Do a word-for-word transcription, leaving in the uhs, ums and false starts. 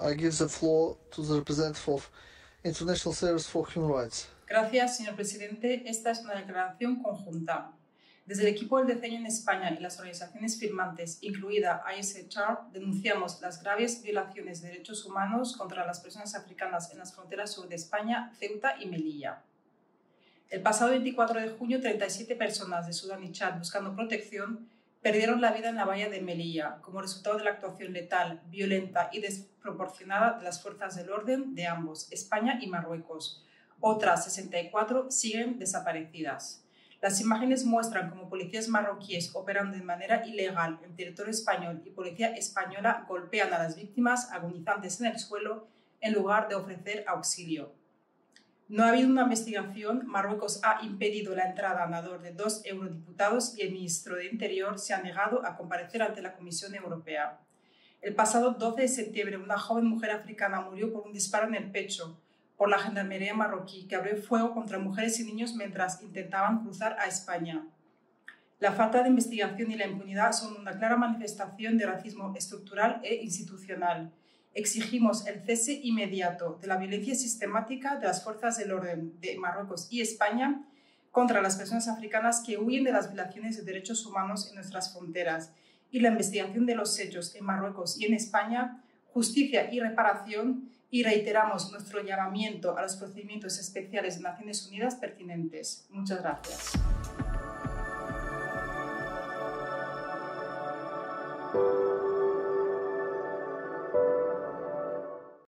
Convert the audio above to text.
I give the floor to the representative of International Service for Human Rights. Gracias, señor presidente. Esta es una declaración conjunta. Desde el equipo del diseño en España y las organizaciones firmantes, incluida I S H R, denunciamos las graves violaciones de derechos humanos contra las personas africanas en las fronteras sur de España, Ceuta y Melilla. El pasado veinticuatro de junio, treinta y siete personas de Sudán y Chad buscando protección perdieron la vida en la bahía de Melilla como resultado de la actuación letal, violenta y desproporcionada de las fuerzas del orden de ambos, España y Marruecos. Otras sesenta y cuatro siguen desaparecidas. Las imágenes muestran cómo policías marroquíes operando de manera ilegal en territorio español y policía española golpean a las víctimas agonizantes en el suelo en lugar de ofrecer auxilio. No ha habido una investigación. Marruecos ha impedido la entrada a Nador de dos eurodiputados y el ministro de Interior se ha negado a comparecer ante la Comisión Europea. El pasado doce de septiembre, una joven mujer africana murió por un disparo en el pecho por la gendarmería marroquí, que abrió fuego contra mujeres y niños mientras intentaban cruzar a España. La falta de investigación y la impunidad son una clara manifestación de racismo estructural e institucional. Exigimos el cese inmediato de la violencia sistemática de las fuerzas del orden de Marruecos y España contra las personas africanas que huyen de las violaciones de derechos humanos en nuestras fronteras y la investigación de los hechos en Marruecos y en España, justicia y reparación, y reiteramos nuestro llamamiento a los procedimientos especiales de Naciones Unidas pertinentes. Muchas gracias.